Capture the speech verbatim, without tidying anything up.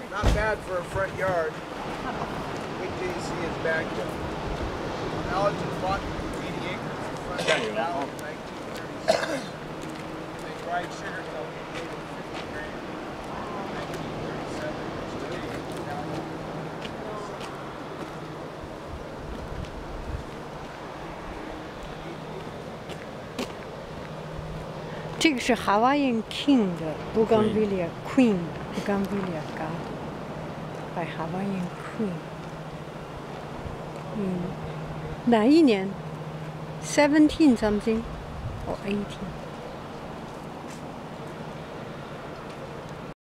Not bad for a front yard. Wait till you see his backyard. Allerton bought eighty acres in front of the valley in nineteen thirty-six. They dried sugar cane and gave him fifty grand. nineteen thirty-seven, which today is now. 这个是 Hawaiian King 的 Bougainvillea Queen Bougainvillea Garden by Hawaiian Queen。嗯，哪一年？Seventeen something or eighteen？